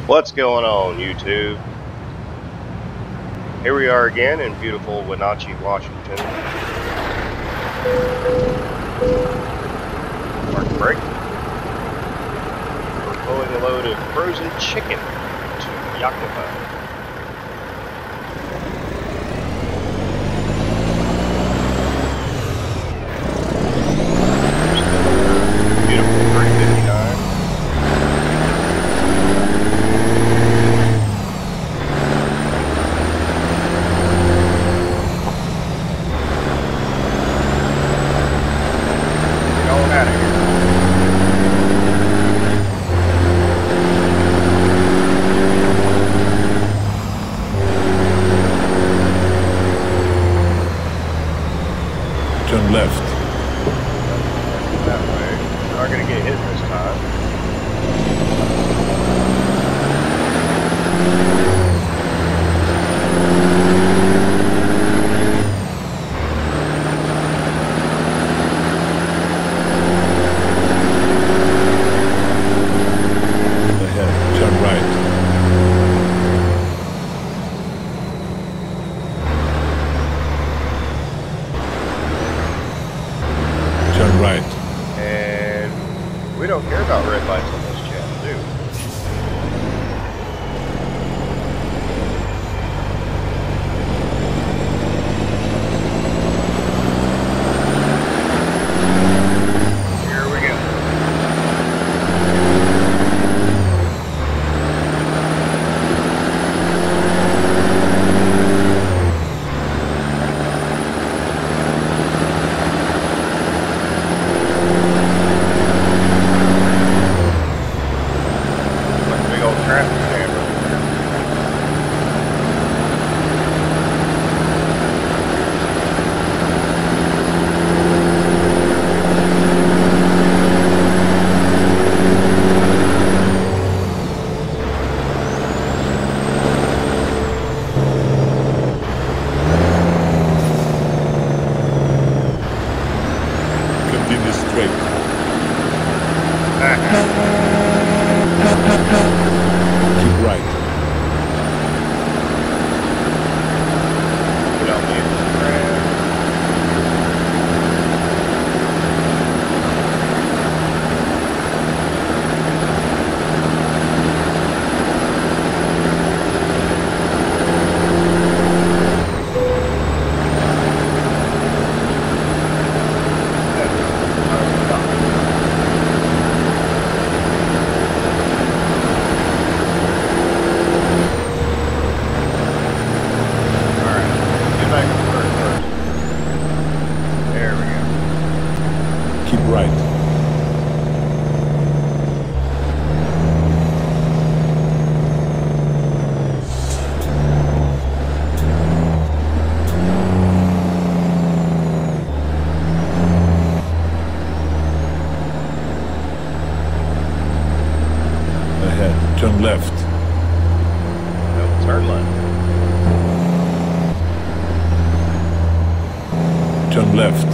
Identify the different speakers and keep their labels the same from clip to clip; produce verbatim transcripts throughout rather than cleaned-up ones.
Speaker 1: What's going on, YouTube? Here we are again in beautiful Wenatchee, Washington. Mark break. We're pulling a load of frozen chicken to Yakima. Beautiful three fifty-nine.
Speaker 2: Turn left.
Speaker 1: That way. We're not going to get hit this time.
Speaker 2: Ahead. Turn right. Turn right.
Speaker 1: And we don't care about red lights on this channel, do we? Here we go. Traffic jam over here.
Speaker 2: Continue straight. Keep right.
Speaker 1: We don't need the brand.
Speaker 2: Keep right. Ahead. Turn left.
Speaker 1: No, turn left.
Speaker 2: Turn left.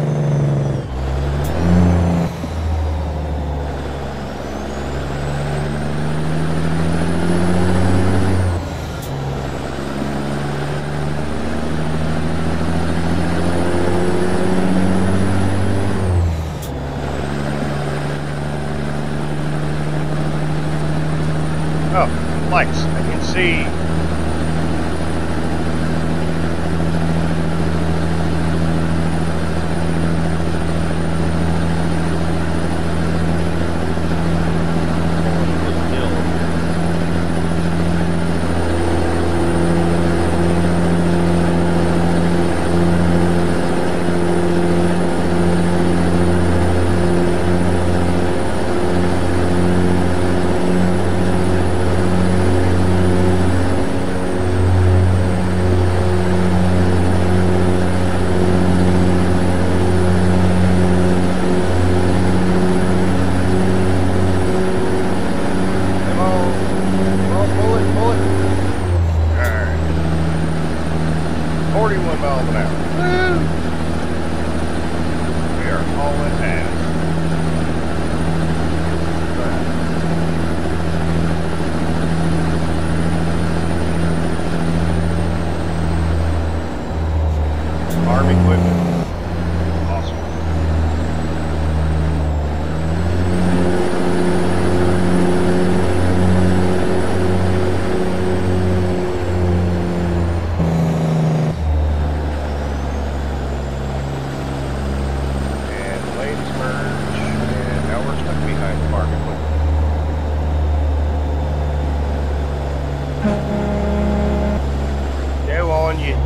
Speaker 1: Oh, lights. I can see.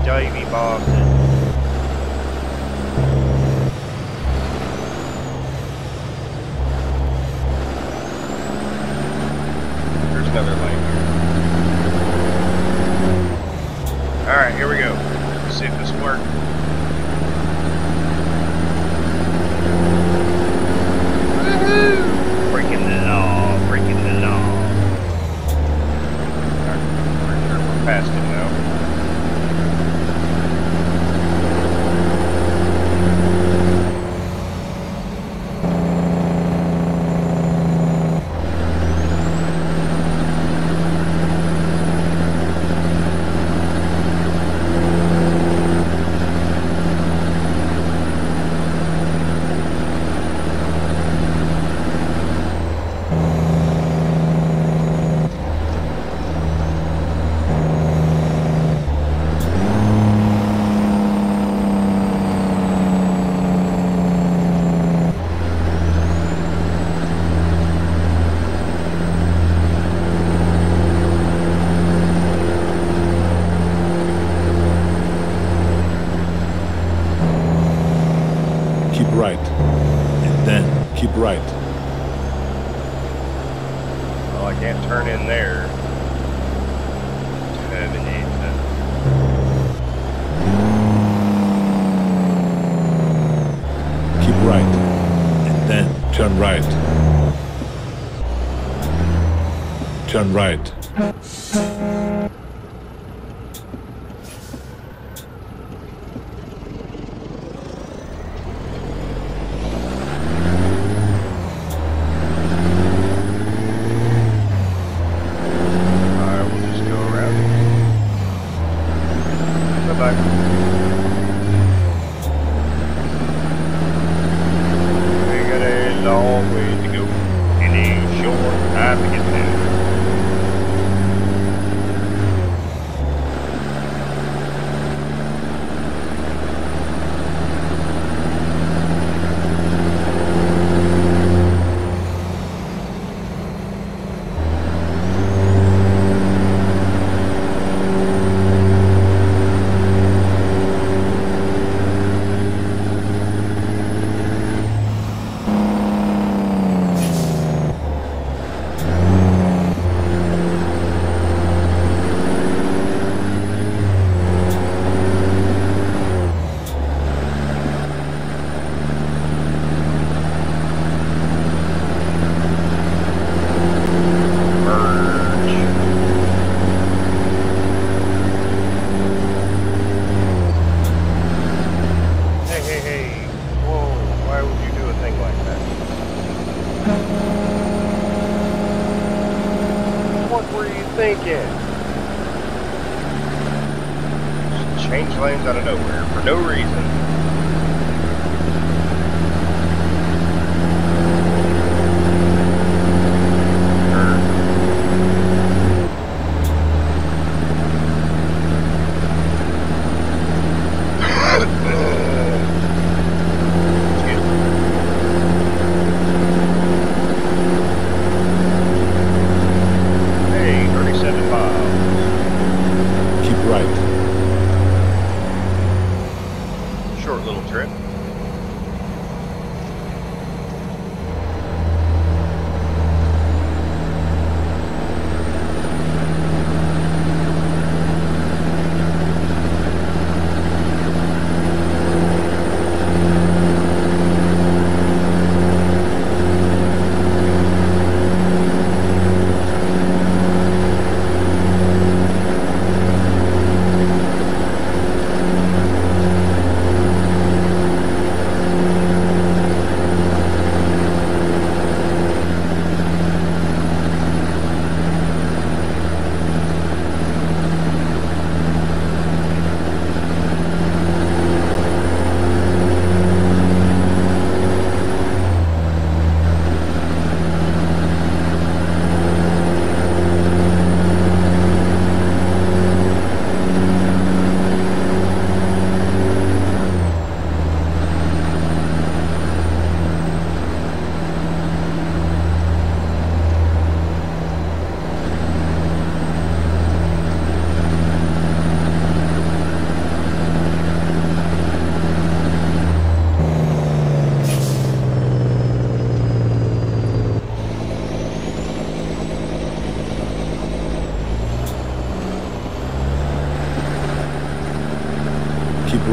Speaker 1: Davey bombed it. There's another lane here. Alright, here we go. Let's see if this works. Woohoo! Breaking the law, breaking the law. Alright, pretty sure we're past it now.
Speaker 2: Keep right. And then keep right.
Speaker 1: Well, I can't turn in there. Terminate.
Speaker 2: Keep right. And then turn right. Turn right.
Speaker 1: Change lanes out of nowhere for no reason.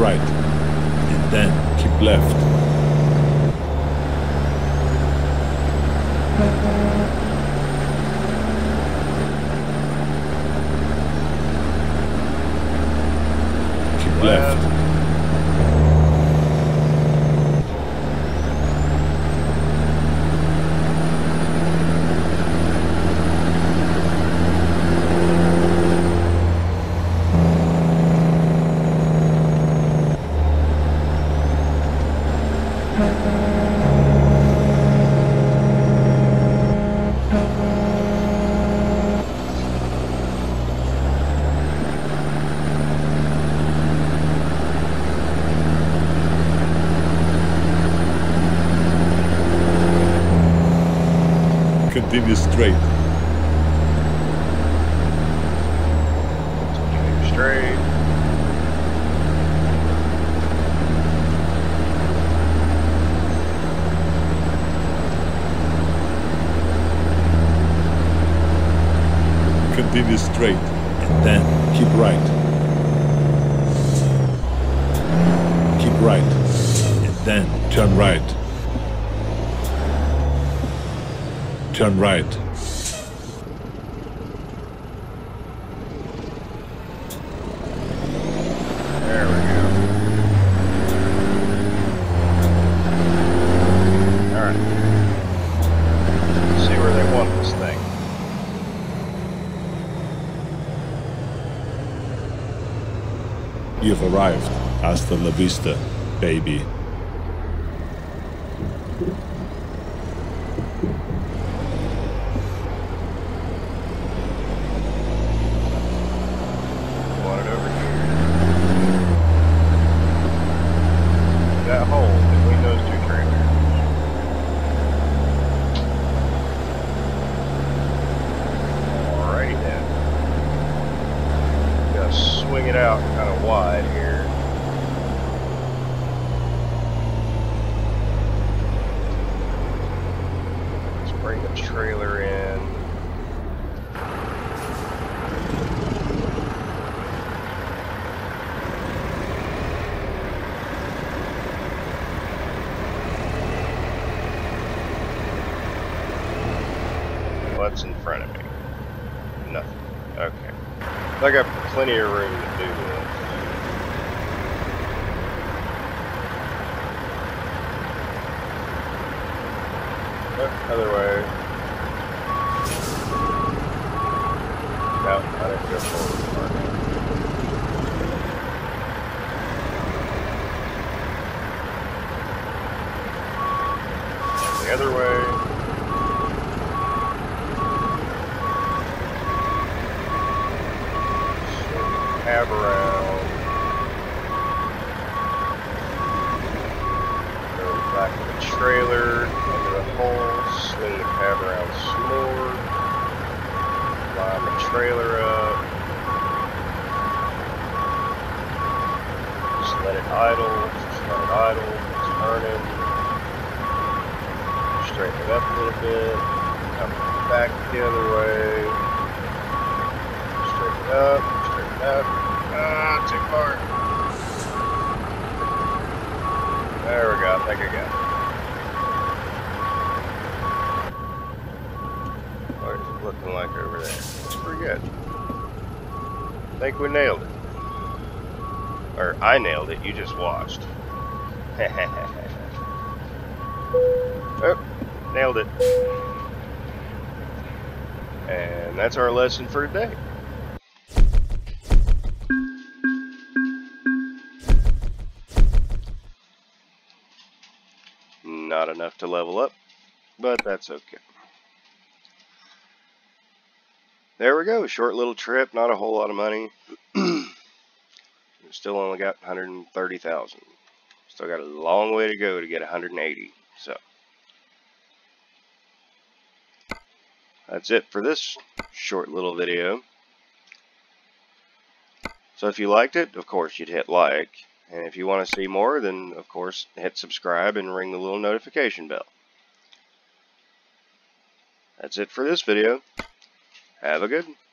Speaker 2: right, and then keep left. Keep left. Continue straight.
Speaker 1: Continue straight.
Speaker 2: Continue straight, and then keep right. Keep right, and then turn right. Turn right.
Speaker 1: There we go. Alright. Let's see where they want this thing.
Speaker 2: You've arrived. Hasta la vista, baby.
Speaker 1: Swing it out kind of wide here. Let's bring the trailer in. What's in front of me? Nothing. Okay. I got plenty of room to do this. Oh, other way. No, I didn't go forward. The other way. Cab around, go back to the trailer, into the hole, swing the cab around some more, line the trailer up, just let it idle, just let it idle, turn it, straighten it up a little bit, come back the other way, straighten it up. Up. Ah, too far. There we go. I think I got it. What is it looking like over there? It's pretty good. I think we nailed it. Or I nailed it. You just watched. Oh, nailed it. And that's our lesson for today. Not enough to level up, but that's okay. There we go. Short little trip, not a whole lot of money. Still only got one hundred thirty thousand. Still got a long way to go to get one hundred eighty. So that's it for this short little video. So if you liked it, of course, you'd hit like. And if you want to see more, then of course, hit subscribe and ring the little notification bell. That's it for this video. Have a good one.